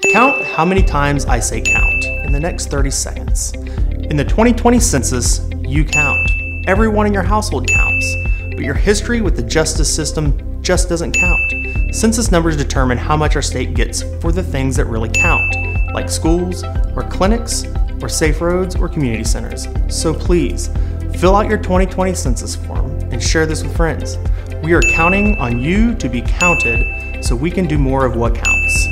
Count how many times I say count in the next 30 seconds. In the 2020 census, you count. Everyone in your household counts, but your history with the justice system just doesn't count. Census numbers determine how much our state gets for the things that really count, like schools, or clinics, or safe roads, or community centers. So please, fill out your 2020 census form and share this with friends. We are counting on you to be counted so we can do more of what counts.